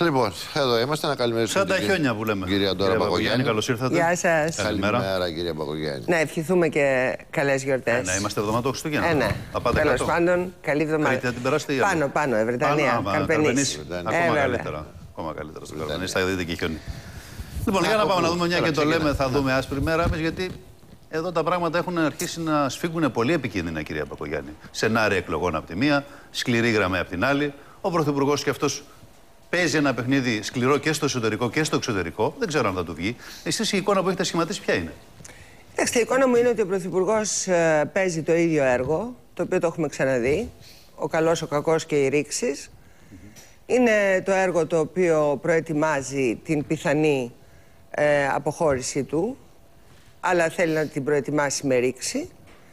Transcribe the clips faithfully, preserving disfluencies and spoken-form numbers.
Λοιπόν, εδώ είμαστε να καλημερίσουμε. Σαν τα χιόνια που λέμε. Κυρία Ντόρα Μπακογιάννη, καλώς ήρθατε. Γεια σας. Καλημέρα, κυρία Μπακογιάννη. Να ευχηθούμε και καλές γιορτές. Ε, ναι, είμαστε εβδομάδα Χριστούγεννα. Ε, ναι. Τέλος πάντων, καλή εβδομάδα. Κρήτη, να την περάσετε ή πάνω, πάνω, ε, Βρετανία. Καρπενήσι. Ακόμα καλύτερα. Ακόμα καλύτερα στο Καρπενήσι, θα δείτε και χιόνι. Λοιπόν, για να πάμε να δούμε, μια και το λέμε, θα δούμε άσπρη μέρα εμείς, γιατί εδώ τα πράγματα έχουν αρχίσει να σφίγγουν πολύ επικίνδυνα, κυρία Μπακογιάννη. Σενάρια εκλογών από τη μία, σκληρή γραμμή από την άλλη. Ο Πρωθυπουργός και αυτός παίζει ένα παιχνίδι σκληρό και στο εσωτερικό και στο εξωτερικό. Δεν ξέρω αν θα του βγει. Εσείς η εικόνα που έχετε σχηματίσει ποια είναι? Κοιτάξτε, η εικόνα μου είναι ότι ο Πρωθυπουργός ε, παίζει το ίδιο έργο, το οποίο το έχουμε ξαναδεί. Ο καλός, ο κακός και οι ρήξεις. Mm-hmm. Είναι το έργο το οποίο προετοιμάζει την πιθανή ε, αποχώρησή του, αλλά θέλει να την προετοιμάσει με ρήξη.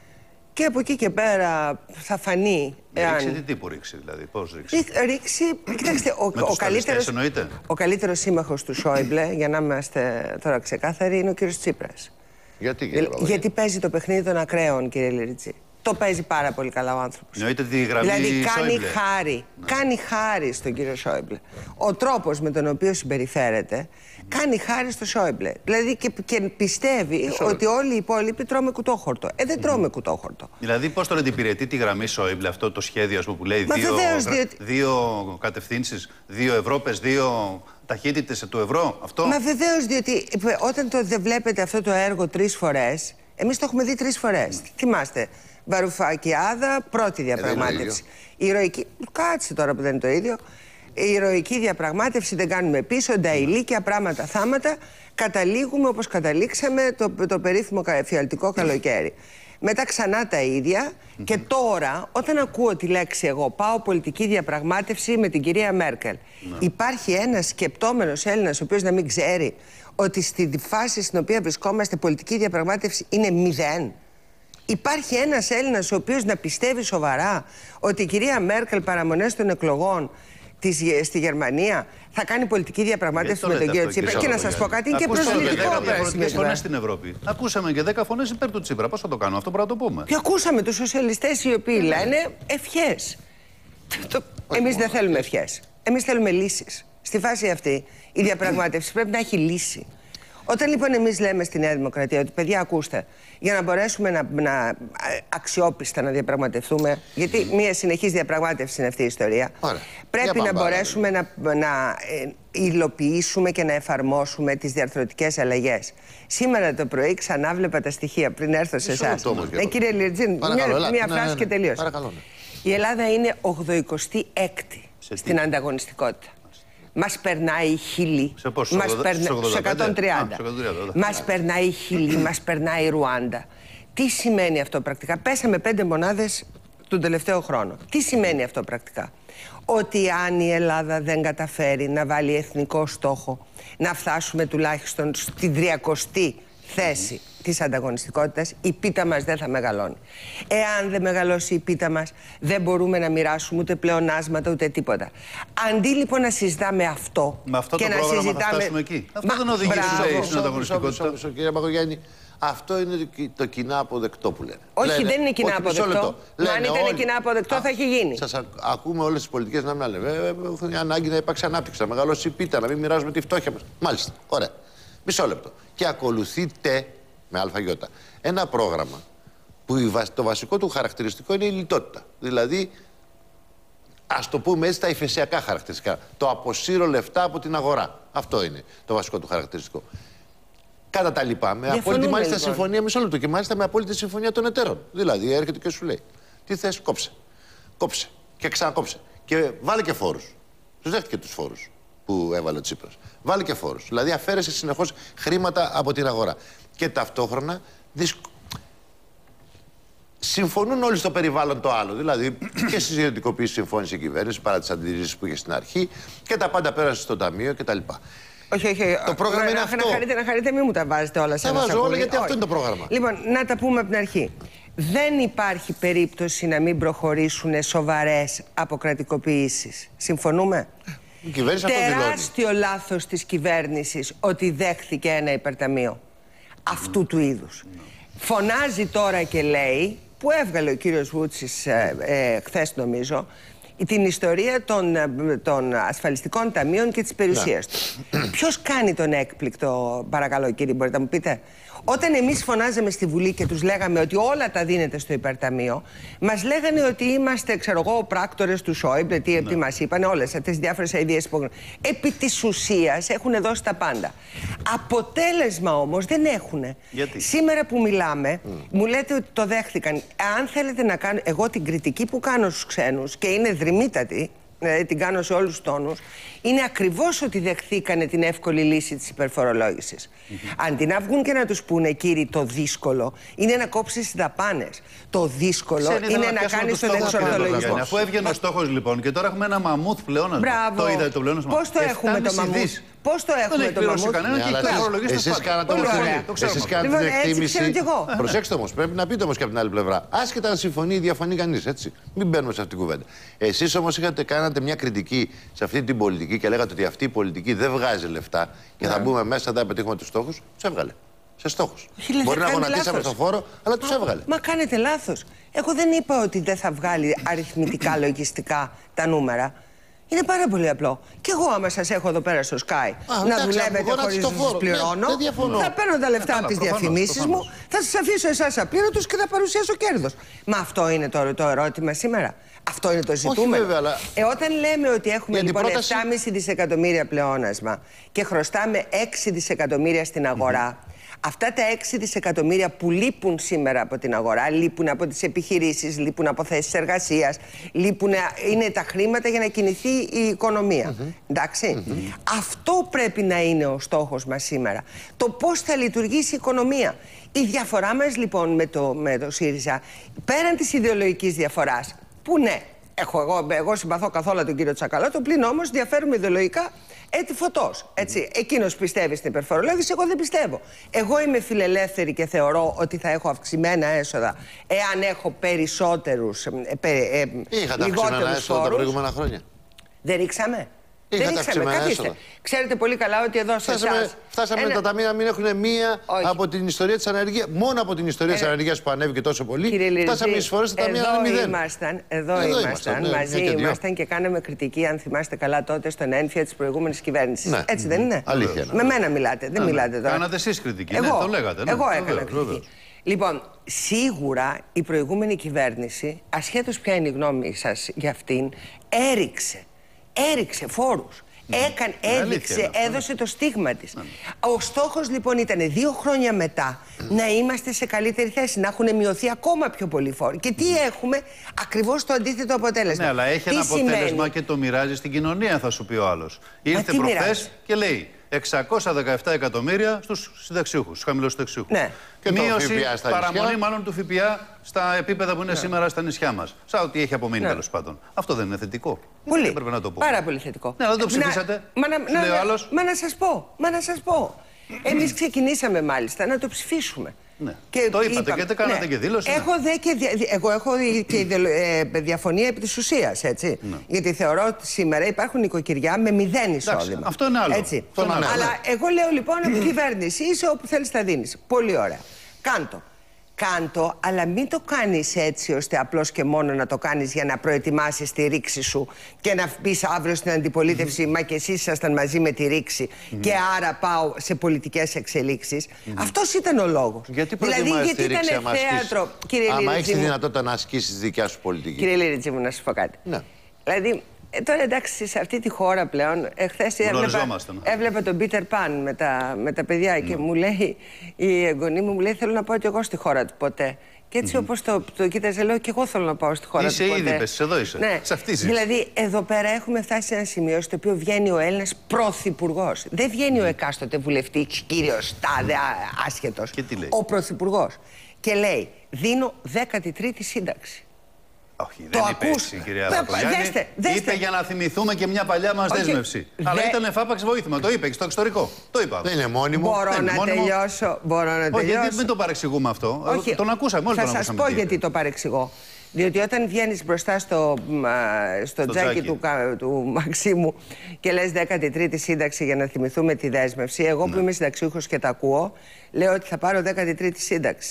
Και από εκεί και πέρα θα φανεί. Εάν... Ρήξη, τι τύπου ρήξη, δηλαδή, πώς ρήξη? Ρήξη, κοιτάξτε, ο, με ο, καλύτερος, ο καλύτερος σύμμαχος του Σόιμπλε, για να είμαστε τώρα ξεκάθαροι, είναι ο κύριος Τσίπρας. Γιατί, κύριε Λε, γιατί παίζει το παιχνίδι των ακραίων, κύριε Λιριτζή. Το παίζει πάρα πολύ καλά ο άνθρωπος. Εννοείται τη γραμμή δηλαδή κάνει Σόιμπλε. χάρη, ναι. κάνει χάρη στον κύριο Σόιμπλε. Ο τρόπος με τον οποίο συμπεριφέρεται κάνει χάρη στο Σόιμπλε. Δηλαδή και, και πιστεύει Σόιμπλε. ότι όλοι οι υπόλοιποι τρώμε κουτόχορτο. Ε, δεν τρώμε mm-hmm. κουτόχορτο. Δηλαδή, πώς το λέτε, υπηρετεί τη γραμμή Σόιμπλε αυτό το σχέδιο, ας πούμε, που λέει Μα δύο, βεβαίως, διότι... δύο κατευθύνσεις, δύο Ευρώπες, δύο ταχύτητες του ευρώ, αυτό? Μα βεβαίως, διότι όταν το δεν βλέπετε αυτό το έργο τρεις φορές, εμείς το έχουμε δει τρεις φορές. Mm. Θυμάστε, Βαρουφακιάδα, πρώτη διαπραγμάτευση. Η ηρωική. Κάτσε τώρα που δεν είναι το ίδιο. Η ηρωική διαπραγμάτευση, δεν κάνουμε πίσω, νταηλίκια, πράγματα, θάματα. Καταλήγουμε όπως καταλήξαμε το, το περίφημο εφιαλτικό καλοκαίρι. Μετά ξανά τα ίδια. Mm-hmm. Και τώρα, όταν ακούω τη λέξη εγώ, πάω πολιτική διαπραγμάτευση με την κυρία Μέρκελ. Mm-hmm. Υπάρχει ένας σκεπτόμενος Έλληνας, ο οποίος να μην ξέρει ότι στη φάση στην οποία βρισκόμαστε πολιτική διαπραγμάτευση είναι μηδέν. Υπάρχει ένας Έλληνας ο οποίος να πιστεύει σοβαρά ότι η κυρία Μέρκελ παραμονές των εκλογών της, στη Γερμανία θα κάνει πολιτική διαπραγμάτευση με τον κύριο Τσίπρα? Και να σας πω κάτι, είναι και προσβλητικό διαφορετικές φωνές στην Ευρώπη. Ακούσαμε και δέκα φωνές υπέρ του Τσίπρα. Πώς θα το κάνουμε αυτό, πρέπει να το πούμε? Και ακούσαμε τους σοσιαλιστές οι οποίοι λένε ευχές. Εμείς δεν θέλουμε ευχές. Εμείς θέλουμε λύσεις. Στη φάση αυτή η διαπραγμάτευση πρέπει να έχει λύση. Όταν λοιπόν εμείς λέμε στη Νέα Δημοκρατία ότι παιδιά, ακούστε, για να μπορέσουμε να, να αξιόπιστα να διαπραγματευτούμε, γιατί μια συνεχής διαπραγμάτευση είναι αυτή η ιστορία, Άρα, πρέπει να μπορέσουμε να, να ε, υλοποιήσουμε και να εφαρμόσουμε τις διαρθρωτικές αλλαγές. Σήμερα το πρωί ξανά βλέπα τα στοιχεία πριν έρθω σε εσάς. Ε, κύριε Λιρτζίν, μια, μια ναι, φράση ναι, ναι, και τελείωσε. Παρακαλώ, ναι. Η Ελλάδα είναι ογδοηκοστή έκτη στην ανταγωνιστικότητα. Μας περνάει η Χιλή, μας περνα... σε εκατόν τριάντα. Μας περνάει η Χιλή, μας περνάει η Ρουάντα. Τι σημαίνει αυτό πρακτικά? Πέσαμε πέντε μονάδες τον τελευταίο χρόνο. Τι σημαίνει αυτό πρακτικά? Ότι αν η Ελλάδα δεν καταφέρει να βάλει εθνικό στόχο, να φτάσουμε τουλάχιστον στην τριακοστή θέση mm-hmm. της ανταγωνιστικότητας, η πίτα μας δεν θα μεγαλώνει. Εάν δεν μεγαλώσει η πίτα μας, δεν μπορούμε να μοιράσουμε ούτε πλεονάσματα ούτε τίποτα. Αντί λοιπόν να συζητάμε αυτό, με αυτό και το να πρόγραμμα συζητάμε... θα φτάσουμε εκεί. Αυτό δεν οδηγεί στην ανταγωνιστικότητα. Κύριε Μπακογιάννη, αυτό είναι το κοινά αποδεκτό που λένε. Όχι, λένε, δεν είναι κοινά αποδεκτό. Μα αν ήταν όλοι... κοινά αποδεκτό Α, θα έχει γίνει. Σας α, ακούμε όλες τις πολιτικές να μιλάνε. Έχουν ανάγκη να υπάρξει ανάπτυξη, να μεγαλώσει η πίτα, να μην μοιράζουμε τη φτώχεια μας. Μάλιστα. Ωραία. Μισό λεπτό. Και ακολουθείτε με αλφαγιώτα ένα πρόγραμμα που το βασικό του χαρακτηριστικό είναι η λιτότητα. Δηλαδή, ας το πούμε έτσι, τα υφεσιακά χαρακτηριστικά. Το αποσύρω λεφτά από την αγορά. Αυτό είναι το βασικό του χαρακτηριστικό. Κατά τα λοιπά, με απόλυτη μάλιστα λοιπόν. συμφωνία, μισό λεπτό, και μάλιστα με απόλυτη συμφωνία των εταίρων. Δηλαδή, έρχεται και σου λέει: τι θες, κόψε. Κόψε. Και ξανακόψε. Και βάλε και φόρους. Τους δέχτηκε τους φόρους που έβαλε ο Τσίπρας. Βάλε και φόρους. Δηλαδή, αφαίρεσε συνεχώς χρήματα από την αγορά. Και ταυτόχρονα δυσκ... συμφωνούν όλοι στο περιβάλλον το άλλο. Δηλαδή, και στις ιδιωτικοποίησεις συμφώνησε η κυβέρνηση παρά τις αντιρρήσεις που είχε στην αρχή, και τα πάντα πέρασε στο ταμείο κτλ. Όχι, όχι. Το πρόγραμμα να, είναι να, αυτό. Να χαρείτε, να χαρείτε, μην μου τα βάζετε όλα σε ένα σακούλι. Τα βάζω όλα γιατί όχι. αυτό είναι το πρόγραμμα. Λοιπόν, να τα πούμε από την αρχή. Δεν υπάρχει περίπτωση να μην προχωρήσουν σοβαρές αποκρατικοποιήσεις. Συμφωνούμε? Η κυβέρνηση αυτό δηλώνει. Τεράστιο λάθος της κυβέρνησης ότι δέχθηκε ένα υπερταμείο αυτού του είδους. Φωνάζει τώρα και λέει, που έβγαλε ο κύριος Βούτσης ε, ε, χθες νομίζω, την ιστορία των, των ασφαλιστικών ταμείων και της περιουσίας του. Ποιος κάνει τον έκπληκτο, παρακαλώ κύριε, μπορείτε να μου πείτε? Όταν εμείς φωνάζαμε στη Βουλή και τους λέγαμε ότι όλα τα δίνετε στο υπερταμείο, μας λέγανε ότι είμαστε, ξέρω εγώ, πράκτορες του Σόιμπλε, τι, τι μας είπανε, όλες αυτές τις διάφορες ιδέες που... Επί της ουσίας έχουν δώσει τα πάντα. Αποτέλεσμα όμως δεν έχουν. Γιατί? Σήμερα που μιλάμε, mm. μου λέτε ότι το δέχθηκαν. Αν θέλετε να κάνω, εγώ την κριτική που κάνω στους ξένους, και είναι δρυμύτατη, δηλαδή την κάνω σε όλους τους τόνους, είναι ακριβώς ότι δεχθήκανε την εύκολη λύση της υπερφορολόγησης. Mm-hmm. Αντί να βγουν και να τους πούνε, κύριοι, το δύσκολο είναι να κόψεις τις δαπάνες. Το δύσκολο Ξένοι, είναι να κάνεις τον εξορθολογισμό. Αφού έβγαινε ο στόχος λοιπόν και τώρα έχουμε ένα μαμούθ πλεόνασμα. Μπράβο. Το είδατε το πλεόνασμα? Πώς το έχουμε το μαμούθ? Πώς το έχουμε το μαμούθ? Εσείς κάνατε την εκτίμηση. Προσέξτε όμως, πρέπει να πείτε όμως και από την άλλη πλευρά. Άσχετα αν συμφωνεί ή διαφωνεί κανείς, έτσι. Μην μπαίνουμε σε αυτή την κουβέντα. Εσείς όμως είχατε κάνατε μια κριτική σε αυτή την πολιτική και λέγατε ότι αυτή η πολιτική δεν βγάζει λεφτά και θα μπούμε μέσα, θα πετύχουμε τους στόχους. Τους έβγαλε. Σε στόχους. Μπορεί να γονατίσαμε στον φόρο, αλλά τους έβγαλε. Μα κάνετε λάθος. Εγώ δεν είπα ότι δεν θα βγάλει αριθμητικά, λογιστικά τα νούμερα. Είναι πάρα πολύ απλό. Κι εγώ, άμα σας έχω εδώ πέρα στο Sky, Α, να εντάξει, δουλεύετε χωρίς να σας πληρώνω, ναι, θα παίρνω τα λεφτά από τις διαφημίσεις μου, θα σας αφήσω εσάς απλήρωτους και θα παρουσιάσω κέρδος. Μα αυτό είναι το, το ερώτημα σήμερα. Αυτό είναι το ζητούμενο. Όχι, βέβαια, αλλά... ε, όταν λέμε ότι έχουμε λοιπόν πρόταση... επτά κόμμα πέντε δισεκατομμύρια πλεόνασμα και χρωστάμε έξι δισεκατομμύρια στην αγορά, mm-hmm. αυτά τα έξι δισεκατομμύρια που λείπουν σήμερα από την αγορά, λείπουν από τις επιχειρήσεις, λείπουν από θέσεις εργασίας, λείπουν, είναι τα χρήματα για να κινηθεί η οικονομία. Mm-hmm. Εντάξει. Mm-hmm. Αυτό πρέπει να είναι ο στόχος μας σήμερα. Το πώς θα λειτουργήσει η οικονομία. Η διαφορά μας λοιπόν με το, με το ΣΥΡΙΖΑ, πέραν της ιδεολογικής διαφοράς, που ναι, έχω, εγώ, εγώ συμπαθώ καθόλου τον κύριο Τσακαλώτο, πλην όμως διαφέρουμε ιδεολογικά έτη φωτός. Έτσι. Εκείνος πιστεύει στην υπερφορολόγηση, εγώ δεν πιστεύω. Εγώ είμαι φιλελεύθερη και θεωρώ ότι θα έχω αυξημένα έσοδα εάν έχω περισσότερους, ε, ε, ε, Είχατε αυξημένα έσοδα τα προηγούμενα χρόνια? Δεν ρίξαμε. Δεν ρίξαμε. Καθίστε. Ξέρετε πολύ καλά ότι εδώ σε εσάς... Φτάσαμε ένα... τα ταμεία να μην έχουν μία Όχι. από την ιστορία της ανεργίας. Μόνο από την ιστορία ε... της ανεργίας που ανέβηκε τόσο πολύ. Κύριε φτάσαμε τις φορές τα ταμεία να είναι μηδέν. Ήμασταν, εδώ, εδώ ήμασταν, ήμασταν ναι, μαζί και ήμασταν και κάναμε κριτική, αν θυμάστε καλά, τότε στον ένφια της προηγούμενης κυβέρνησης. Ναι. Έτσι δεν είναι? Αλήθεια. Με μένα μιλάτε, δεν μιλάτε τώρα. Κάνατε εσείς κριτική, το λέγατε. Εγώ έκανα κριτική. Λοιπόν, σίγουρα η προηγούμενη κυβέρνηση, ασχέτως ποια είναι η γνώμη σας για αυτήν, έριξε. Έριξε φόρους. Mm. Έκανε, έδειξε, έδωσε το στίγμα της. Mm. Ο στόχος λοιπόν ήταν δύο χρόνια μετά mm. να είμαστε σε καλύτερη θέση, να έχουν μειωθεί ακόμα πιο πολλοί φόροι. Και τι mm. έχουμε? Ακριβώς το αντίθετο αποτέλεσμα. Ναι, αλλά έχει τι ένα αποτέλεσμα σημαίνει? Και το μοιράζει στην κοινωνία, θα σου πει ο άλλος. Ήρθε προχθές και λέει εξακόσια δεκαεπτά εκατομμύρια στους συνταξιούχους, στους χαμηλούς συνταξιούχους. Ναι. Και μείωση, παραμονή μάλλον του ΦΠΑ στα επίπεδα που είναι ναι. σήμερα στα νησιά μας. Σαν ότι έχει απομείνει ναι. τέλος πάντων. Αυτό δεν είναι θετικό? Πολύ. Δεν πρέπει να το πω. Πάρα πολύ θετικό. Ναι, αλλά δεν το ψηφίσατε. Μα να, να, να, να, μα να σας πω, μα να σας πω. Εμείς ξεκινήσαμε μάλιστα να το ψηφίσουμε. Ναι. Και το είπατε είπαμε, και κάνατε ναι. και δήλωση. Έχω ναι. δε και δια, εγώ έχω και ε, διαφωνία επί της ουσίας, έτσι. Ναι. Γιατί θεωρώ ότι σήμερα υπάρχουν νοικοκυριά με μηδέν εισόδημα. Αυτό είναι άλλο. Έτσι. Αυτό είναι άλλο. Αλλά ναι. εγώ λέω λοιπόν από κυβέρνηση, είσαι όπου θέλεις να δίνεις. Πολύ ωραία. Κάντο. Κάντο, αλλά μην το κάνεις έτσι ώστε απλώς και μόνο να το κάνεις για να προετοιμάσεις τη ρήξη σου και να πεις αύριο στην αντιπολίτευση «Μα και εσείς ήσασταν μαζί με τη ρήξη και άρα πάω σε πολιτικές εξελίξεις». Αυτός ήταν ο λόγος. Γιατί δηλαδή, γιατί ήταν θέατρο, κύριε Άμα έχεις τη δυνατότητα να ασκήσεις τη δικιά σου πολιτική. Κύριε Λίριτζη μου, να σας πω κάτι. Ναι. Δηλαδή, Ε, τώρα εντάξει, σε αυτή τη χώρα πλέον, εχθές έβλεπα, έβλεπα τον Πίτερ Παν με τα, με τα παιδιά mm. και μου λέει, η εγγονή μου μου λέει, θέλω να πάω κι εγώ στη χώρα του ποτέ. Και έτσι mm -hmm. όπως το, το κοίταζε, λέω και εγώ θέλω να πάω στη χώρα είσαι του ποτέ. Είσαι ήδη, πες, εδώ είσαι, ναι. σε αυτή ζεις. Δηλαδή, εδώ πέρα έχουμε φτάσει σε ένα σημείο στο οποίο βγαίνει ο Έλληνας πρωθυπουργός. Δεν βγαίνει mm. ο εκάστοτε βουλευτής, κύριος, τάδε, άσχετος. Και τι λέει? Ο πρωθυπουργός. Και λέει, δίνω δέκατη τρίτη σύνταξη. Όχι, δεν είπε έτσι, κυρία Παπαγιάννη. Δέστε, δέστε. Είπε για να θυμηθούμε και μια παλιά μας okay. δέσμευση. Δε... Αλλά ήταν εφάπαξ βοήθημα. Το είπε και στο εξωτερικό. Το είπα. Δεν είναι μόνιμο. Μπορώ δεν να μόνιμο. τελειώσω. Μπορώ να Όχι, τελειώσω. γιατί μην το παρεξηγούμε αυτό. Όχι. Τον ακούσαμε, όλοι θα τον σας πω γιατί το παρεξηγώ. Διότι όταν βγαίνεις μπροστά στο, στο, στο τζάκι του, του Μαξίμου και λες δέκατη τρίτη σύνταξη για να θυμηθούμε τη δέσμευση, εγώ ναι. που είμαι συνταξιούχος και τα ακούω, λέω ότι θα πάρω δέκατη τρίτη σύνταξη.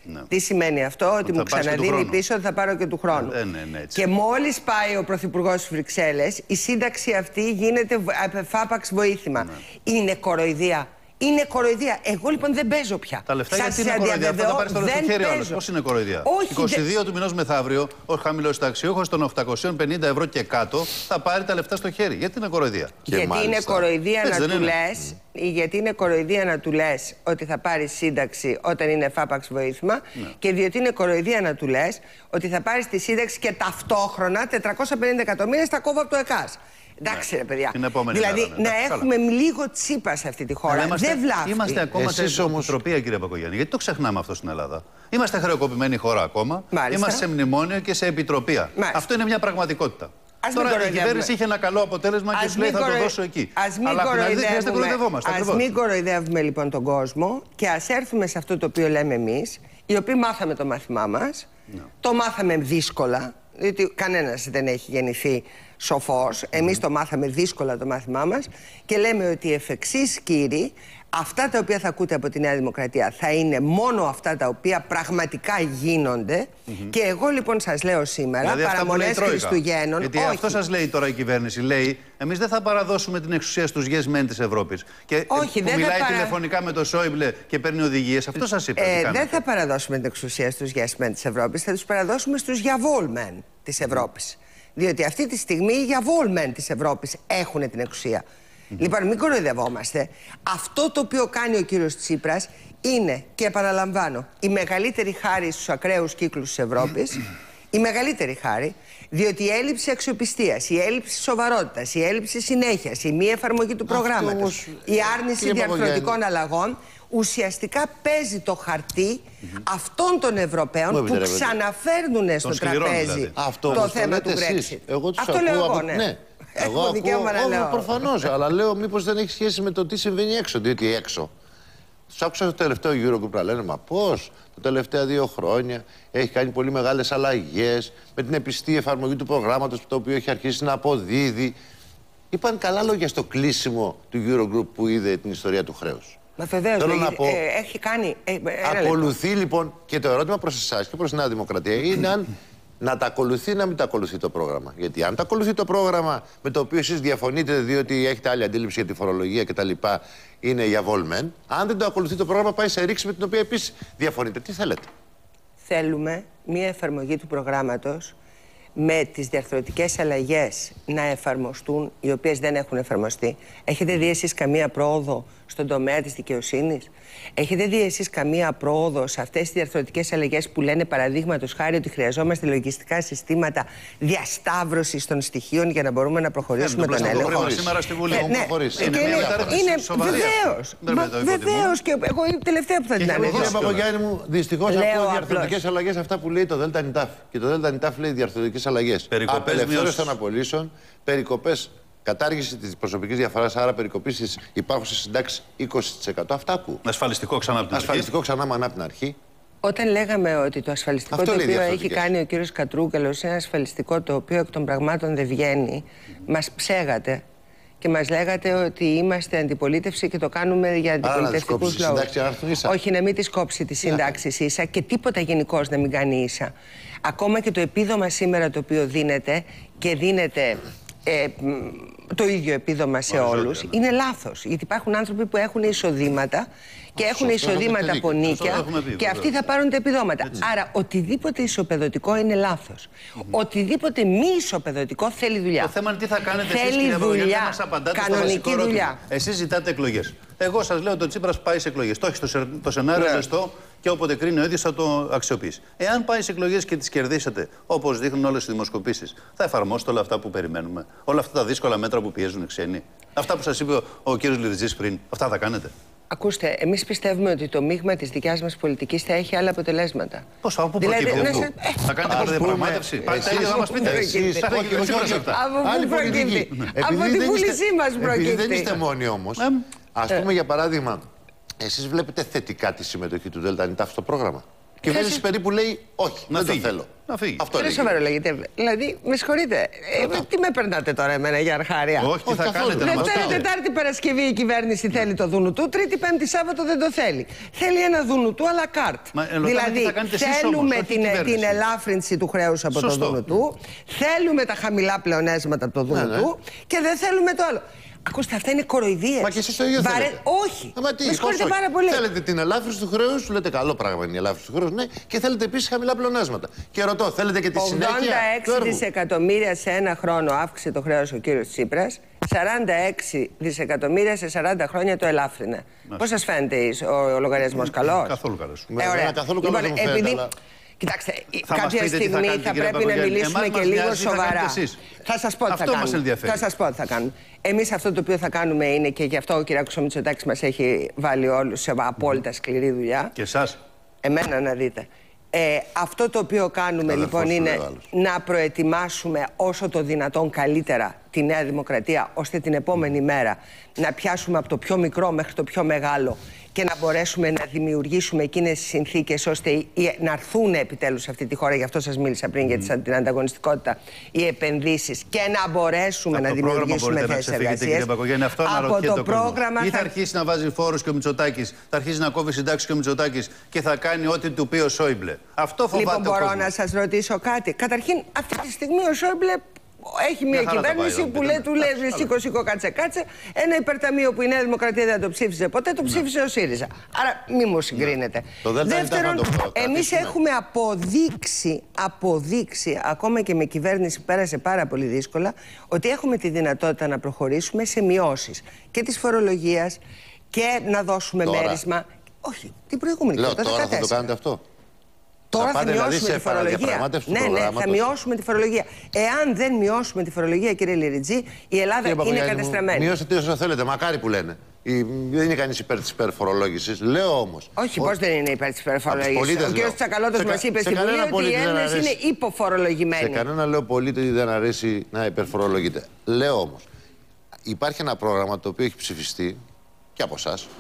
Ναι. Τι σημαίνει αυτό, ότι, ότι μου ξαναδίνει πίσω, ότι θα πάρω και του χρόνου. Ε, ναι, ναι, και μόλις πάει ο Πρωθυπουργός στις Βρυξέλλες, η σύνταξη αυτή γίνεται φάπαξ βοήθημα. Ναι. Είναι κοροϊδία. Είναι κοροϊδία. Εγώ λοιπόν δεν παίζω πια. Τα λεφτά γιατί είναι κοροϊδία. Αυτά τα πάρει στο χέρι ο άλλος. Πώς είναι κοροϊδία. Όχι, είκοσι δύο δε... του μηνός μεθαύριο, ο χαμηλοσταξιούχος των οκτακόσια πενήντα ευρώ και κάτω θα πάρει τα λεφτά στο χέρι. Γιατί είναι κοροϊδία. Και γιατί μάλιστα. είναι κοροϊδία Έτσι, να του λες, γιατί είναι κοροϊδία να του λες ότι θα πάρει σύνταξη όταν είναι φάπαξ βοήθημα ναι. και διότι είναι κοροϊδία να του λες ότι θα πάρει τη σύνταξη και ταυτόχρονα τετρακόσια πενήντα εκατομμύρια στα κόβω από το ΕΚΑΣ. Εντάξει, ρε παιδιά. Δηλαδή μέρα, ναι. να έχουμε Καλά. λίγο τσίπα σε αυτή τη χώρα. Είμαστε, δεν βλάφει. Είμαστε ακόμα σε ισοτροπία, κύριε Μπακογιάννη. Γιατί το ξεχνάμε αυτό στην Ελλάδα. Είμαστε χρεοκοπημένη χώρα ακόμα. Μάλιστα. Είμαστε σε μνημόνιο και σε επιτροπία. Μάλιστα. Αυτό είναι μια πραγματικότητα. Ας Τώρα η κυβέρνηση είχε ένα καλό αποτέλεσμα και σου λέει θα το δώσω εκεί. Αλλά χρειάζεται κοροϊδευόμαστε. Ας μην κοροϊδεύουμε λοιπόν τον κόσμο και ας έρθουμε σε αυτό το οποίο λέμε εμείς, οι οποίοι μάθαμε το μάθημά μας. No. Το μάθαμε δύσκολα, διότι κανένας δεν έχει γεννηθεί σοφός. Εμείς το μάθαμε δύσκολα το μάθημά μας και λέμε ότι εφ' εξής, κύριοι, αυτά τα οποία θα ακούτε από τη Νέα Δημοκρατία θα είναι μόνο αυτά τα οποία πραγματικά γίνονται. Mm-hmm. Και εγώ λοιπόν σας λέω σήμερα, δηλαδή παραμονές Χριστουγέννων. Γιατί όχι. αυτό σας λέει τώρα η κυβέρνηση. Λέει, εμείς δεν θα παραδώσουμε την εξουσία στους yes men της Ευρώπης. Και όχι, που δεν μιλάει παρα... τηλεφωνικά με τον Σόιμπλε και παίρνει οδηγίες. Αυτό σας είπε. Ε, δεν θα παραδώσουμε την εξουσία στους yes men της Ευρώπης. Θα τους παραδώσουμε στους yavol men της Ευρώπης. Mm. Διότι αυτή τη στιγμή οι yavol men της Ευρώπης έχουν την εξουσία. Mm-hmm. Λοιπόν, μην κοροϊδευόμαστε. Αυτό το οποίο κάνει ο κύριος Τσίπρας είναι, και επαναλαμβάνω, η μεγαλύτερη χάρη στους ακραίους κύκλους της Ευρώπης. Η μεγαλύτερη χάρη, διότι η έλλειψη αξιοπιστίας, η έλλειψη σοβαρότητας, η έλλειψη συνέχειας, η μη εφαρμογή του προγράμματος, όμως, η άρνηση διαρθρωτικών αλλαγών, ουσιαστικά παίζει το χαρτί mm-hmm. αυτών των Ευρωπαίων που ξαναφέρνουν στο τραπέζι δηλαδή. Αυτό το θέμα του Brexit. Εγώ τους Αυτό λέω εγώ, από... ναι. ναι. Έχω εγώ δικαίωμα να λέω. Προφανώς, αλλά λέω μήπως δεν έχει σχέση με το τι συμβαίνει έξω. Διότι έξω. Τους άκουσα το τελευταίο Eurogroup να λένε, μα πώς, τα τελευταία δύο χρόνια έχει κάνει πολύ μεγάλες αλλαγές με την επιστή εφαρμογή του προγράμματος το οποίο έχει αρχίσει να αποδίδει. Είπαν καλά λόγια στο κλείσιμο του Eurogroup που είδε την ιστορία του χρέους. Μα βεβαίως, Θέλω να πω, ε, έχει κάνει... Ε, ε, ακολουθεί λοιπόν, και το ερώτημα προς εσάς και προς τη Νέα Δημοκρατία είναι αν να τα ακολουθεί ή να μην τα ακολουθεί το πρόγραμμα. Γιατί αν τα ακολουθεί το πρόγραμμα με το οποίο εσείς διαφωνείτε διότι έχετε άλλη αντίληψη για τη φορολογία κτλ. Είναι για βολμέν. Αν δεν το ακολουθεί το πρόγραμμα, πάει σε ρήξη με την οποία επίσης διαφωνείτε. Τι θέλετε. Θέλουμε μία εφαρμογή του προγράμματος με τις διαρθρωτικές αλλαγές να εφαρμοστούν, οι οποίες δεν έχουν εφαρμοστεί. Έχετε δει εσείς καμία πρόοδο στον τομέα της δικαιοσύνης? Έχετε δει εσείς καμία πρόοδο σε αυτές τις διαρθρωτικές αλλαγές που λένε παραδείγματος χάρη ότι χρειαζόμαστε λογιστικά συστήματα διασταύρωσης των στοιχείων για να μπορούμε να προχωρήσουμε τον έλεγχο? Σήμερα στη Βουλή. Ε, ναι. Είναι, είναι βεβαίως. Βεβαίως. Και εγώ η τελευταία που θα την ανέφερα. Κύριε Παπαγιάννη μου, δυστυχώς ακούω διαρθρωτικές αλλαγές αυτά που λέει το ΔΝΤ. Και το ΔΝΤ λέει διαρθρωτικές αλλαγές. Απελευθέρωση των απολύσεων, περικοπές. Κατάργηση της προσωπικής διαφοράς, άρα περικοπή στις υπάρχουσες συντάξεις είκοσι τοις εκατό. Αυτά ακούω. Ασφαλιστικό ξανά από την Ασφαλιστικό αρχή. ξανά από την αρχή. Όταν λέγαμε ότι το ασφαλιστικό Αυτό το οποίο έχει κάνει ο κύριος Κατρούγκαλος είναι ένα ασφαλιστικό το οποίο εκ των πραγμάτων δεν βγαίνει, mm-hmm. μας ψέγατε και μας λέγατε ότι είμαστε αντιπολίτευση και το κάνουμε για αντιπολιτευτικούς λόγους. Όχι, να μην τις κόψει τις συντάξεις ίσα και τίποτα γενικώς να μην κάνει ίσα. Ακόμα και το επίδομα σήμερα το οποίο δίνεται και δίνεται. Ε, το ίδιο επίδομα σε όλους, ναι. είναι λάθος. Γιατί υπάρχουν άνθρωποι που έχουν εισοδήματα και Α, έχουν εισοδήματα από νίκια και αυτοί θα πάρουν τα επιδόματα. Έτσι. Άρα, οτιδήποτε ισοπεδωτικό είναι λάθος. Mm-hmm. Οτιδήποτε μη ισοπεδωτικό θέλει δουλειά. Το θέμα είναι τι θα κάνετε θέλει εσείς, κύριε δουλειά. Γιατί μας απαντάτε κανονική στο δουλειά. Εσείς ζητάτε εκλογές. Εγώ σας λέω ότι ο Τσίπρας πάει σε εκλογές. Το έχει στο, το σενάριο yeah. ζεστό και όποτε κρίνει ο ίδιος θα το αξιοποιήσει. Εάν πάει σε εκλογές και τις κερδίσετε, όπως δείχνουν όλες οι δημοσκοπήσεις, θα εφαρμόσετε όλα αυτά που περιμένουμε. Όλα αυτά τα δύσκολα μέτρα που πιέζουν οι ξένοι. Αυτά που σας είπε ο, ο κύριος Λιριτζής πριν, αυτά θα κάνετε. Ακούστε, εμείς πιστεύουμε ότι το μείγμα της δικιάς μας πολιτικής θα έχει άλλα αποτελέσματα. Πώς, από πού δηλαδή, προκύπτει αυτό? Σε... Θα κάνετε πρώτη διαπραγμάτευση. Πάτε τα ίδια να μας πείτε. Εσείς, από πού προκύπτει? Από τη βούλησή μας προκύπτει. Επειδή δεν είστε μόνοι όμως. Ας πούμε για παράδειγμα, εσείς βλέπετε θετικά τη συμμετοχή του ΔΝΤ στο πρόγραμμα? Η κυβέρνηση περίπου λέει όχι, να δεν φύγει. το θέλω. Να φύγει. Αυτό είναι σοβαρό λέγεται. Δηλαδή, με συγχωρείτε, ε, τι με περνάτε τώρα εμένα για αρχάρια. Όχι, τι θα καθόλου. κάνετε να μας Δευτέρα, πείτε. Τετάρτη, Παρασκευή η κυβέρνηση θέλει το δούνου του. Τρίτη, Πέμπτη, Σάββατο δεν το θέλει. Θέλει ένα δούνου του, αλλά καρτ. Δηλαδή, θα κάνετε εσείς θέλουμε όμως, όχι η την, κυβέρνηση. την ελάφρυνση του χρέους από Σωστό. το δούνου του. Θέλουμε τα χαμηλά πλεονέσματα από το δούνου Ναι, ναι. του. Και δεν θέλουμε το άλλο. Ακούστε, αυτά είναι κοροϊδίες. Μα και εσείς το ίδιο Βαρε... θέλετε. Όχι. Αμα τι, Με συγχωρείτε πώς όχι. πάρα πολύ. Θέλετε την ελάφρυνση του χρέους, σου λέτε καλό πράγμα είναι η ελάφρυνση του χρέους, ναι, και θέλετε επίσης χαμηλά πλεονάσματα. Και ρωτώ, θέλετε και τη συνέχεια ογδόντα έξι δισεκατομμύρια σε ένα χρόνο αύξησε το χρέος ο κύριος Τσίπρας, σαράντα έξι δισεκατομμύρια σε σαράντα χρόνια το ελάφρυνε. Πώς σας φαίνεται ο, ο λογαριασμός, καλός? Καθόλου καλός. Με Ε, ωραία. εμένα καθόλου καλός Λοιπόν, δεν μου φαίνεται, επειδή... αλλά- Κοιτάξτε, Θα μας κάποια πείτε τι θα στιγμή κάνετε, θα κύριε πρέπει να Παπαγιάννη. μιλήσουμε Εμάς και μας λίγο νοιάζει τι θα σοβαρά. κάνετε εσείς. Θα σας πω τι θα Αυτό μας κάνουμε. ενδιαφέρει. Θα σας πω τι θα κάνουμε. Εμείς αυτό το οποίο θα κάνουμε είναι, και γι' αυτό ο Κυριάκος ο Μητσοτάκης μας έχει βάλει όλους σε απόλυτα σκληρή δουλειά. Και εσάς. Εμένα να δείτε. Ε, αυτό το οποίο κάνουμε Αδερφός λοιπόν σου είναι λέει ο άλλος. να προετοιμάσουμε όσο το δυνατόν καλύτερα τη Νέα Δημοκρατία, ώστε την επόμενη μέρα να πιάσουμε από το πιο μικρό μέχρι το πιο μεγάλο και να μπορέσουμε να δημιουργήσουμε εκείνες τις συνθήκες ώστε οι- να έρθουν επιτέλους σε αυτή τη χώρα, γι' αυτό σας μίλησα πριν για τις- την ανταγωνιστικότητα, οι επενδύσεις, και να μπορέσουμε Από να το πρόγραμμα δημιουργήσουμε μπορείτε να θέσεις ξεφύγετε, κύριε εργασίας. Παπαγιάννη, αυτό Από αναρωτιέται το ο κόσμος. πρόγραμμα Ή θα θα... αρχίσει να βάζει φόρους και ο Μητσοτάκης, θα αρχίσει να κόβει συντάξεις και ο Μητσοτάκης και θα κάνει ό,τι του πει ο Σόιμπλε. Αυτό φοβάται Λοιπόν, ο μπορώ κόσμος. να σας ρωτήσω κάτι. Καταρχήν, αυτή τη στιγμή ο Σόιμπλε έχει μια χαρά τα κυβέρνηση πάει, που δεν λέει, πειράζει. του λέει σήκω σήκω κάτσε κάτσε. Ένα υπερταμείο που η Νέα Δημοκρατία δεν το ψήφισε ποτέ, το ψήφισε ο ΣΥΡΙΖΑ. Άρα μη μου συγκρίνετε. Το ΔΕΛΤΑ Δεύτερον, ήταν να το εμείς κρατήσουμε. έχουμε αποδείξει, αποδείξει, ακόμα και με κυβέρνηση που πέρασε πάρα πολύ δύσκολα, ότι έχουμε τη δυνατότητα να προχωρήσουμε σε μειώσεις και της φορολογίας και να δώσουμε Τώρα. μέρισμα. Όχι, την προηγούμενη Λέω το τώρα θα το δεκατέσσερα. κάνετε αυτό. Τώρα θα, πάτε δηλαδή μειώσουμε σε τη φορολογία. παραδιαπραγμάτευση του Ναι, ναι, θα προγράμματος. μειώσουμε τη φορολογία. Εάν δεν μειώσουμε τη φορολογία, κύριε Λιριτζή, η Ελλάδα Κύριε είναι Παπαγιάννη μου, κατεστραμμένη. Μειώσετε όσο θέλετε, μακάρι που λένε. Η- Δεν είναι κανείς υπέρ της υπερφορολόγησης. Λέω όμως. Όχι, ο- πώς δεν είναι υπέρ της υπερφορολογίας. πολίτες Ο κ. λέω. Τσακαλώτος Σε κα- μας είπε σε στην κανένα Βουλή ότι οι πολίτη δεν Έλληνες είναι αρέσει. Σε υποφορολογημένοι. κανένα λέω πολίτη δεν αρέσει να υπερφορολογείται. Λέω όμως, υπάρχει ένα πρόγραμμα το οποίο έχει ψηφιστεί και από εσάς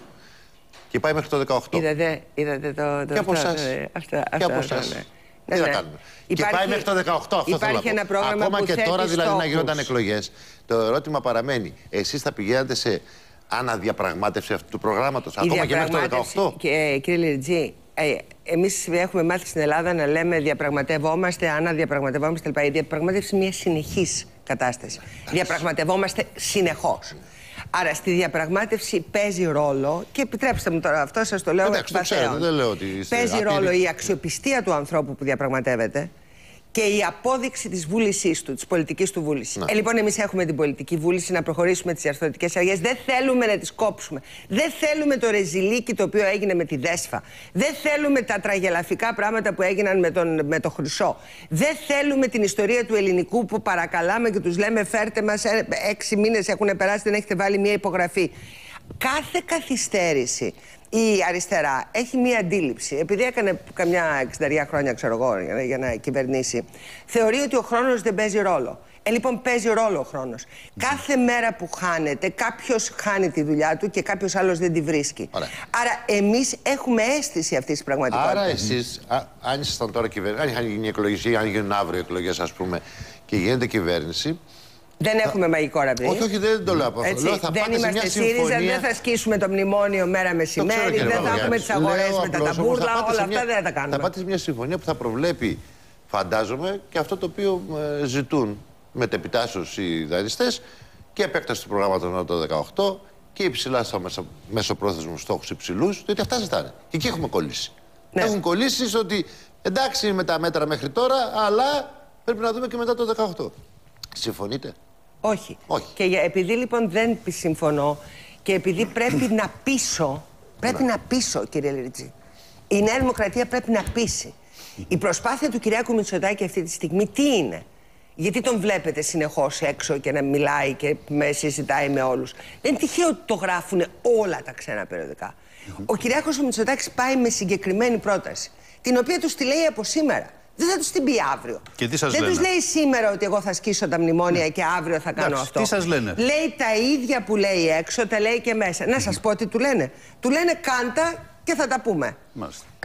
και πάει μέχρι το δεκαοκτώ. Είδατε, είδατε το. το Και από αυτό, εσάς. ε, αυτά- Και αυτά, από αυτά, εσάς. ναι. Τι Ναι, να ναι. κάνουμε. Υπάρχει- Και πάει μέχρι το δεκαοκτώ. Αυτό θέλω υπάρχει να πω. ένα πρόγραμμα Ακόμα που και θέτει τώρα δηλαδή να στόχους. γινόταν εκλογές, το ερώτημα παραμένει. Εσείς θα πηγαίνατε σε αναδιαπραγμάτευση αυτού του προγράμματος, Η ακόμα και μέχρι το διαπραγμάτευση- δεκαοκτώ. Και, ε, κύριε Λιριτζή, ε, εμείς έχουμε μάθει στην Ελλάδα να λέμε διαπραγματευόμαστε, αναδιαπραγματευόμαστε κλπ. Η διαπραγμάτευση είναι μια συνεχής κατάσταση. Διαπραγματευόμαστε συνεχώς. Άρα στη διαπραγμάτευση παίζει ρόλο, και επιτρέψτε μου τώρα αυτό, σας το λέω Εντάξει, το βαθέων. ξέρετε, δεν λέω ότι είστε Παίζει απειροί. ρόλο η αξιοπιστία του ανθρώπου που διαπραγματεύεται και η απόδειξη της βούλησής του, της πολιτικής του βούλησης. Ναι. Ε, λοιπόν, εμείς έχουμε την πολιτική βούληση να προχωρήσουμε τις διαρθρωτικές αλλαγές. Δεν θέλουμε να τις κόψουμε. Δεν θέλουμε το ρεζιλίκι το οποίο έγινε με τη Δέσφα. Δεν θέλουμε τα τραγελαφικά πράγματα που έγιναν με τον, με το Χρυσό. Δεν θέλουμε την ιστορία του ελληνικού που παρακαλάμε και τους λέμε φέρτε μας, ε, έξι μήνες έχουν περάσει, δεν έχετε βάλει μια υπογραφή. Κάθε καθυστέρηση η αριστερά έχει μία αντίληψη, επειδή έκανε καμιά εξήντα χρόνια, ξέρω εγώ, για να, για να κυβερνήσει, θεωρεί ότι ο χρόνος δεν παίζει ρόλο. Ε, λοιπόν, παίζει ρόλο ο χρόνος. Κάθε μέρα που χάνεται, κάποιος χάνει τη δουλειά του και κάποιος άλλος δεν τη βρίσκει. Ωραία. Άρα, εμείς έχουμε αίσθηση αυτής της πραγματικότητας. Άρα εσείς, α, αν ήσασταν τώρα κυβέρνηση, αν είχαν γίνει εκλογές ή αν γίνουν αύριο εκλογές, ας πούμε, και γίνεται κυβέρνηση. Δεν έχουμε μαγικό ραβδί. Όχι, όχι, δεν το λέω από αυτό. Έτσι, Λέω, θα δεν πάτε σε μια είμαστε ΣΥΡΙΖΑ, συμφωνία. δεν θα σκίσουμε το μνημόνιο μέρα Το μεσημέρι, ξέρω, κύριε δεν θα Παπαγιάννη. έχουμε τις Λέω αγορές με τα απλώς, όμως, ταμπούρλα, θα πάτε όλα σε αυτά μια- δεν θα τα κάνουμε. Θα πάτε σε μια συμφωνία που θα προβλέπει, φαντάζομαι, και αυτό το οποίο ε, ζητούν μετεπιτάσεως οι δανειστές, και επέκταση του προγράμματος μετά το δεκαοκτώ και υψηλά στα μεσο, μεσοπρόθεσμους στόχους υψηλούς, διότι αυτά ζητάνε. Και εκεί έχουμε κολλήσει. Ναι. Έχουν κολλήσει στο ότι εντάξει με τα μέτρα μέχρι τώρα, αλλά πρέπει να δούμε και μετά το δεκαοκτώ. Συμφωνείτε? Όχι. Όχι. Και για, επειδή λοιπόν δεν συμφωνώ και επειδή πρέπει να πείσω, πρέπει να πείσω, κύριε Λιριτζή. Η Νέα Δημοκρατία πρέπει να πείσει. Η προσπάθεια του Κυριάκου Μητσοτάκη αυτή τη στιγμή τι είναι? Γιατί τον βλέπετε συνεχώς έξω και να μιλάει και με συζητάει με όλους? Δεν είναι τυχαίο ότι το γράφουν όλα τα ξένα περιοδικά. Ο Κυριάκος Μητσοτάκης πάει με συγκεκριμένη πρόταση, την οποία τους τη λέει από σήμερα. Δεν θα τους την πει αύριο. Και τι σας Δεν λένε? τους λέει σήμερα ότι εγώ θα σκίσω τα μνημόνια και αύριο θα κάνω Εντάξει, αυτό. τι σας λένε? Λέει τα ίδια που λέει έξω, τα λέει και μέσα. Να σας πω τι του λένε. Του λένε κάντα και θα τα πούμε. Μάλιστα.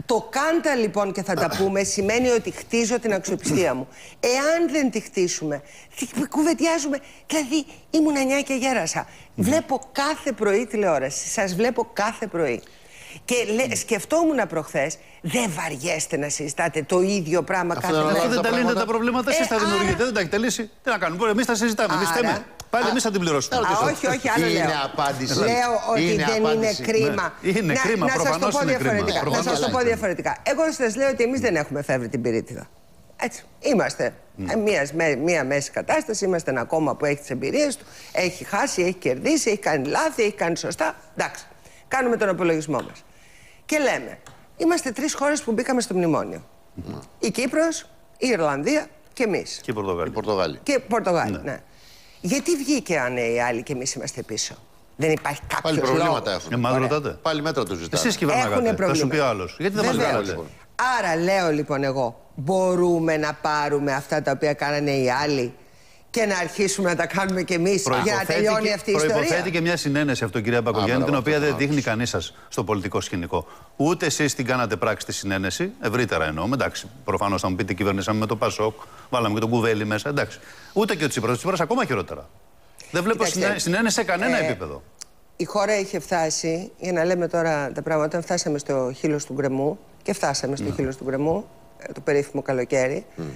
Το κάντα λοιπόν και θα τα πούμε σημαίνει ότι χτίζω την αξιοπιστία μου. Εάν δεν τη χτίσουμε, κουβεντιάζουμε. Δηλαδή, ήμουν νιά και γέρασα. Βλέπω κάθε πρωί τηλεόραση. Σας βλέπω κάθε πρωί. Και λέ, σκεφτόμουν προχθές, δεν βαριέστε να συζητάτε το ίδιο πράγμα κάθε μέρα. Αυτό δεν τα λύνετε τα προβλήματα, εσείς τα δημιουργείτε. Δεν τα έχετε λύσει. Τι να κάνουμε, εμείς τα συζητάμε. Εμείς θέμε. Πάλι εμείς θα την πληρώσουμε. Όχι, όχι, άλλο λέω. Είναι απάντηση. Λέω ότι είναι δεν απάντηση. είναι κρίμα. Ναι. Είναι να, κρίμα, να προφανώς σας το πω είναι διαφορετικά. κρίμα. Να σας το πω διαφορετικά. Εγώ σας λέω ότι εμείς δεν έχουμε φεύγει την πυρίτιδα. Έτσι. Είμαστε mm. μια, με, μια μέση κατάσταση. Είμαστε ένα κόμμα που έχει τις εμπειρίες του. Έχει χάσει, έχει κερδίσει, έχει κάνει λάθη, έχει κάνει σωστά. Εντάξει. Κάνουμε τον απολογισμό μας. Και λέμε, είμαστε τρεις χώρες που μπήκαμε στο μνημόνιο. Mm. Η Κύπρος, η Ιρλανδία και εμείς. Και η Πορτογάλη. Πορτογάλη. Και Πορτογάλη, ναι. ναι. Γιατί βγήκαν οι άλλοι και εμείς είμαστε πίσω? Δεν υπάρχει κάποιος Πάλι προβλήματα έχουν. Εμάς ρωτάτε. Πάλι μέτρα τους ζητάνε. Εσείς κυβερνάγατε. Θα σου πει ο άλλος. Γιατί δεν μας βγάλατε? Άρα λέω λοιπόν εγώ, μπορούμε να πάρουμε αυτά τα οποία κάνανε οι άλλοι και να αρχίσουμε να τα κάνουμε κι εμείς για να τελειώνει αυτή η ιστορία? Προϋποθέτει και μια συνένεση αυτό, κυρία Μπακογιάννη, την οποία δεν δείχνει κανείς σας στο πολιτικό σκηνικό. Ούτε εσείς την κάνατε πράξη τη συνένεση, ευρύτερα εννοώ. Εντάξει, προφανώς θα μου πείτε, κυβερνήσαμε με το Πασόκ, βάλαμε και τον Κουβέλη μέσα. Εντάξει. Ούτε και ο Τσίπρας. Ο Τσίπρας ακόμα χειρότερα. Δεν βλέπω Κοιτάξτε, συνένεση σε κανένα ε, επίπεδο. Η χώρα είχε φτάσει, για να λέμε τώρα τα πράγματα, όταν φτάσαμε στο χείλος του γκρεμού, και φτάσαμε στο mm. χείλος του γκρεμού, το περίφημο καλοκαίρι, mm.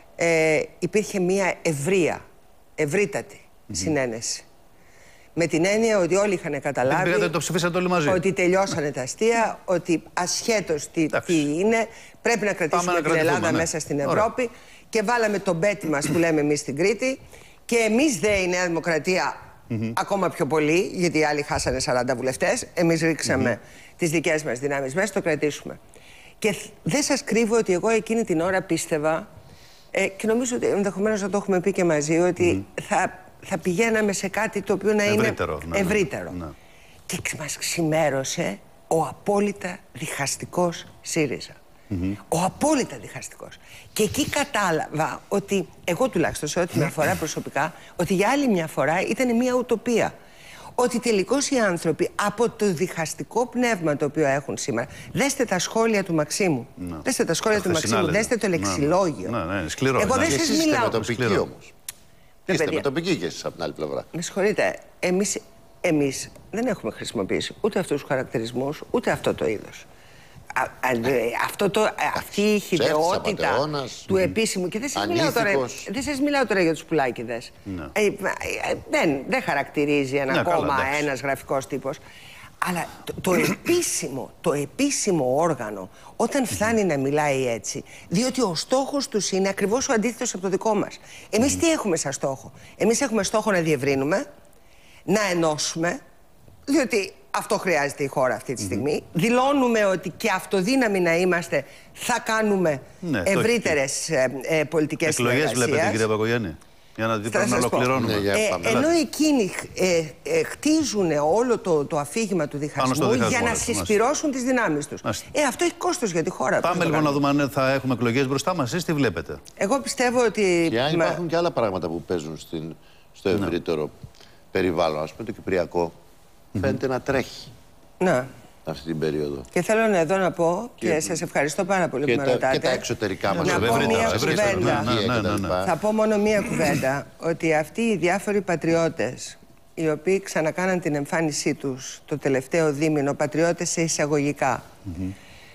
ε, υπήρχε μια ευρεία, ευρύτατη mm. συνένεση. Με την έννοια ότι όλοι είχαν καταλάβει πήγατε, το ψηφίσατε όλοι μαζί. Ότι τελειώσανε τα αστεία, ότι ασχέτως τι, τι είναι, πρέπει να κρατήσουμε να την Ελλάδα ναι. μέσα στην Ευρώπη. Ωραία. Και βάλαμε τον πέτη μας που λέμε εμείς στην Κρήτη. Και εμείς δε η Νέα Δημοκρατία mm-hmm. ακόμα πιο πολύ, γιατί οι άλλοι χάσανε σαράντα βουλευτές. Εμείς ρίξαμε mm-hmm. τις δικές μας δυνάμεις μέσα, το κρατήσουμε. Και δεν σας κρύβω ότι εγώ εκείνη την ώρα πίστευα, ε, και νομίζω ότι ενδεχομένως να το έχουμε πει και μαζί, ότι mm-hmm. θα, θα πηγαίναμε σε κάτι το οποίο να ευρύτερο, είναι ναι, ευρύτερο. Ναι. Και μας ξημέρωσε ο απόλυτα διχαστικός ΣΥΡΙΖΑ. Mm-hmm. Ο απόλυτα διχαστικός. Και εκεί κατάλαβα ότι, εγώ τουλάχιστον σε ό,τι με αφορά προσωπικά, ότι για άλλη μια φορά ήταν μια ουτοπία. Ότι τελικώς οι άνθρωποι από το διχαστικό πνεύμα το οποίο έχουν σήμερα. Δέστε τα σχόλια του Μαξίμου. No. Δέστε τα σχόλια του Μαξίμου. Συνάλληλα. Δέστε το λεξιλόγιο. Ναι, ναι, ναι, σκληρό. Εγώ δεν σας μιλάω. Είστε με τοπική όμως. Είστε με τοπική και εσείς από την άλλη πλευρά. Με συγχωρείτε. Εμείς, εμείς δεν έχουμε χρησιμοποιήσει ούτε αυτούς τους χαρακτηρισμούς, ούτε αυτό το είδος. Α, α, αυτό το, αυτή η χυδαιότητα του επίσημου. Και δεν σας, μιλάω τώρα, δεν σας μιλάω τώρα για τους πουλάκιδες. No. Ε, ε, δεν, δεν χαρακτηρίζει ένα ναι, κόμμα καλά, ένας γραφικός τύπος. Αλλά το, το, επίσημο, το επίσημο όργανο, όταν φτάνει να μιλάει έτσι, διότι ο στόχος τους είναι ακριβώς ο αντίθετος από το δικό μας. Εμείς mm. τι έχουμε σαν στόχο? Εμείς έχουμε στόχο να διευρύνουμε, να ενώσουμε, διότι αυτό χρειάζεται η χώρα αυτή τη στιγμή. Mm-hmm. Δηλώνουμε ότι και αυτοδύναμοι να είμαστε, θα κάνουμε ναι, ευρύτερες ε, ε, πολιτικές συνεργασίες. Εκλογές βλέπετε, κυρία Μπακογιάννη, για να δείτε να ολοκληρώνουμε. Ναι, ε, ενώ εκείνοι ε, ε, χτίζουν όλο το, το αφήγημα του διχασμού για να συσπυρώσουν τις δυνάμεις τους. Ε, αυτό έχει κόστος για τη χώρα. Πάμε λοιπόν να δούμε αν θα έχουμε εκλογές μπροστά μας. Εσείς τι βλέπετε? Εγώ πιστεύω ότι... Και αν υπάρχουν μα... και άλλα πράγματα που παίζουν στην, στο ευρύτερο ναι. περιβάλλον, ας πούμε το κυπριακό. Φαίνεται να τρέχει ναι. αυτή την περίοδο. Και θέλω εδώ να πω και, και σας ευχαριστώ πάρα πολύ που με ρωτάτε. Και τα εξωτερικά μας. Να πω μία κουβέντα. Θα πω μόνο μία κουβέντα. Ότι αυτοί οι διάφοροι πατριώτες, οι οποίοι ξανακάναν την εμφάνισή τους το τελευταίο δίμηνο, πατριώτες σε εισαγωγικά, mm-hmm.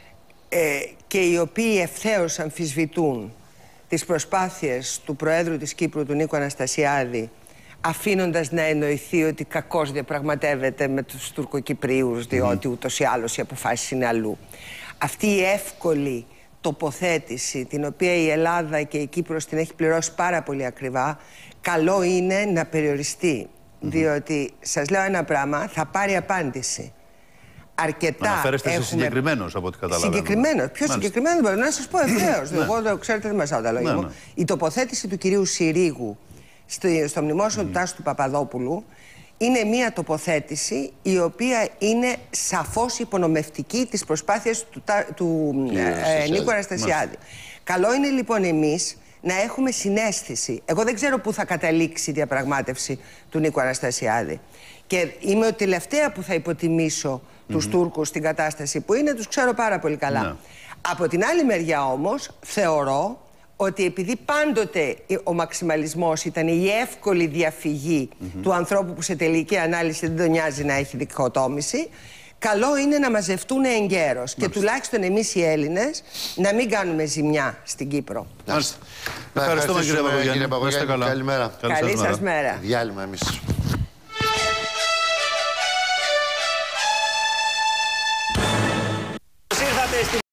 ε, και οι οποίοι ευθέως αμφισβητούν τις προσπάθειες του Προέδρου της Κύπρου, του Νίκου Αναστασιάδη, αφήνοντας να εννοηθεί ότι κακώς διαπραγματεύεται με τους Τουρκοκυπρίους, διότι mm. ούτως ή άλλως οι αποφάσεις είναι αλλού. Αυτή η εύκολη τοποθέτηση, την οποία η Ελλάδα και η Κύπρος την έχει πληρώσει πάρα πολύ ακριβά, καλό είναι να περιοριστεί. Mm. Διότι, σας λέω ένα πράγμα, θα πάρει απάντηση. Αρκετά αναφέρεστε έχουμε... σε συγκεκριμένος από ό,τι καταλαβαίνω. Συγκεκριμένος. Πιο συγκεκριμένο μπορώ να σας πω ευθέως. Εγώ το ξέρετε, δεν μασάω τα λόγια μου. Η τοποθέτηση του κυρίου Συρίγου στο, στο μνημόσυνο mm. του Τάσου του Παπαδόπουλου είναι μια τοποθέτηση η οποία είναι σαφώς υπονομευτική της προσπάθειας του, του ε, Νίκου Αναστασιάδη. Καλό είναι λοιπόν εμείς να έχουμε συναίσθηση. Εγώ δεν ξέρω πού θα καταλήξει η διαπραγμάτευση του Νίκου Αναστασιάδη. Και είμαι ο τελευταία που θα υποτιμήσω mm-hmm. τους Τούρκους στην κατάσταση που είναι, τους ξέρω πάρα πολύ καλά. No. Από την άλλη μεριά όμως θεωρώ ότι επειδή πάντοτε ο μαξιμαλισμός ήταν η εύκολη διαφυγή mm-hmm. του ανθρώπου που σε τελική ανάλυση δεν τον νοιάζει να έχει διχοτόμηση, καλό είναι να μαζευτούν εγκαίρως και τουλάχιστον εμείς οι Έλληνες να μην κάνουμε ζημιά στην Κύπρο. Ευχαριστούμε κύριε Παπαγιάννη. Καλημέρα. Καλή σας μέρα. Διάλειμμα εμείς.